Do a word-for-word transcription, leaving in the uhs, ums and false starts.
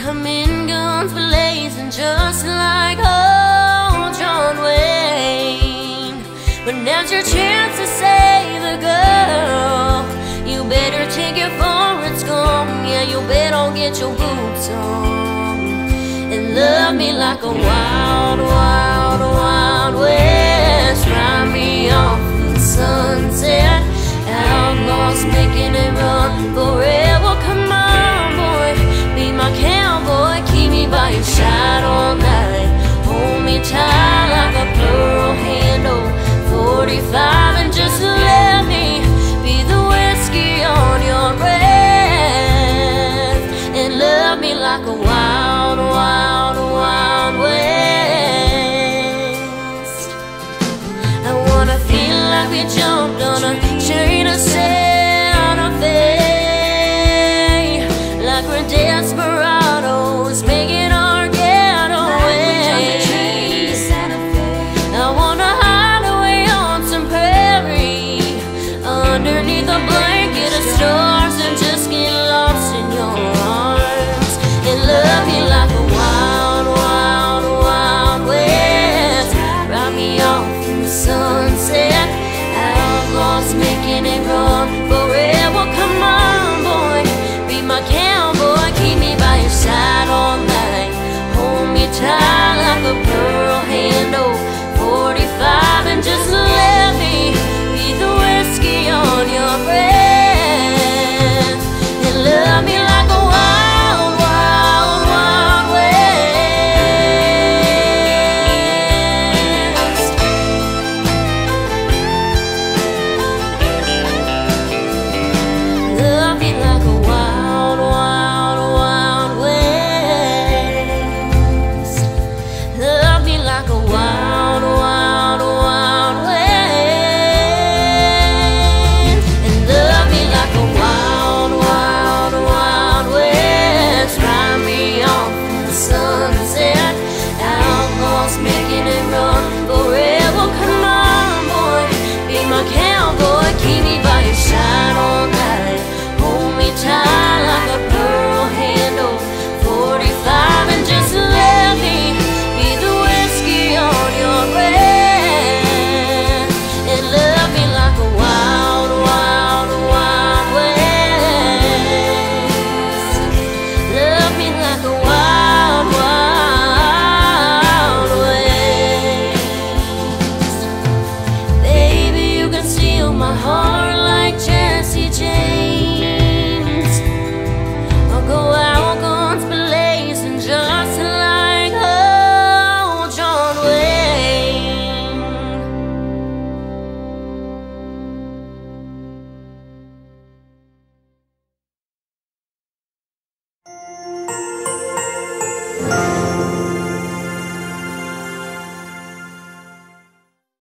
come in guns blazing just like old John Wayne. But now's your chance to save the girl. You better take it for it's gone. Yeah, you better get your boots on and love me like a wild, wild, wild west. Ride me off the sunset, outlaws making it run forever. Come on, boy, be my cowboy, keep me by your side all night. Hold me tight like a pearl handle forty-five, and just let me be the whiskey on your breath, and love me like a wild, wild, wild west. I wanna feel like we jumped on a chain of Santa Fe, like we're desperados making our getaway. I wanna hide away on some prairie underneath a blanket of snow.